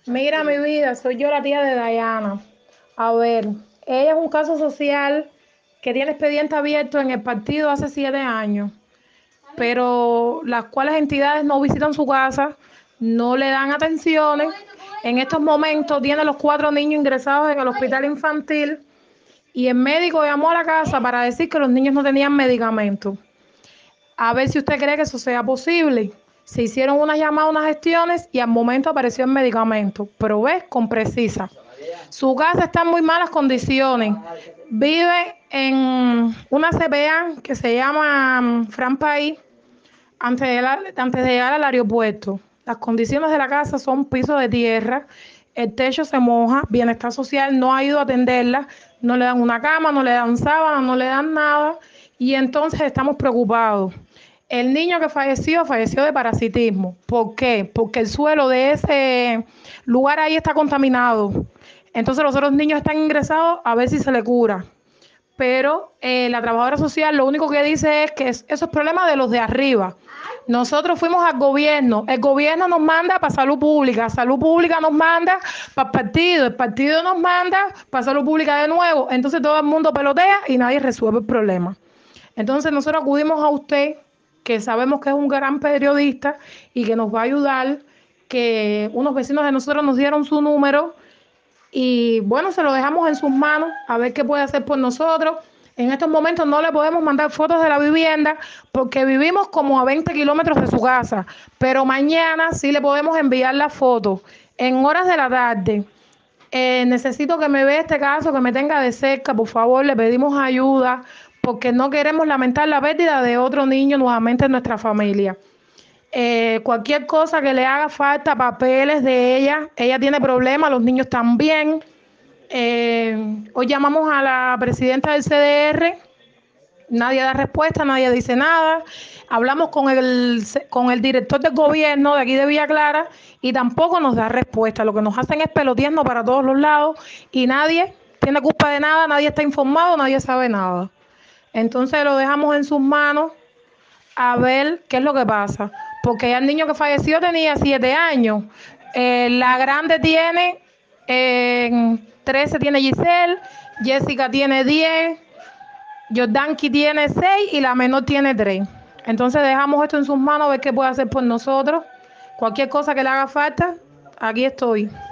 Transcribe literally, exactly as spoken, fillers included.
Mira, mi vida, soy yo la tía de Dayana. A ver, ella es un caso social que tiene expediente abierto en el partido hace siete años, pero las cuales entidades no visitan su casa, no le dan atenciones. En estos momentos tiene los cuatro niños ingresados en el hospital infantil y el médico llamó a la casa para decir que los niños no tenían medicamentos. A ver si usted cree que eso sea posible. Se hicieron unas llamadas, unas gestiones y al momento apareció el medicamento, pero ves, con precisa. Su casa está en muy malas condiciones. Vive en una C P A que se llama mm, Fran País antes de, la- antes de llegar al aeropuerto. Las condiciones de la casa son piso de tierra, el techo se moja, Bienestar Social no ha ido a atenderla, no le dan una cama, no le dan sábana, no le dan nada y entonces estamos preocupados. El niño que falleció, falleció de parasitismo. ¿Por qué? Porque el suelo de ese lugar ahí está contaminado. Entonces los otros niños están ingresados a ver si se le cura. Pero eh, la trabajadora social lo único que dice es que es, eso es problema de los de arriba. Nosotros fuimos al gobierno, el gobierno nos manda para salud pública, salud pública nos manda para el partido, el partido nos manda para salud pública de nuevo. Entonces todo el mundo pelotea y nadie resuelve el problema. Entonces nosotros acudimos a usted, que sabemos que es un gran periodista y que nos va a ayudar, que unos vecinos de nosotros nos dieron su número y bueno, se lo dejamos en sus manos a ver qué puede hacer por nosotros. En estos momentos no le podemos mandar fotos de la vivienda porque vivimos como a veinte kilómetros de su casa, pero mañana sí le podemos enviar las fotos en horas de la tarde. Eh, necesito que me vea este caso, que me tenga de cerca, por favor, le pedimos ayuda porque no queremos lamentar la pérdida de otro niño nuevamente en nuestra familia. Eh, cualquier cosa que le haga falta, papeles de ella, ella tiene problemas, los niños también. Eh, hoy llamamos a la presidenta del C D R, nadie da respuesta, nadie dice nada. Hablamos con el, con el director del gobierno de aquí de Villa Clara y tampoco nos da respuesta. Lo que nos hacen es peloteando para todos los lados y nadie tiene culpa de nada, nadie está informado, nadie sabe nada. Entonces lo dejamos en sus manos a ver qué es lo que pasa. Porque ya el niño que falleció tenía siete años. Eh, la grande tiene eh, trece, tiene Giselle, Jessica tiene diez, Jordanki tiene seis y la menor tiene tres. Entonces dejamos esto en sus manos a ver qué puede hacer por nosotros. Cualquier cosa que le haga falta, aquí estoy.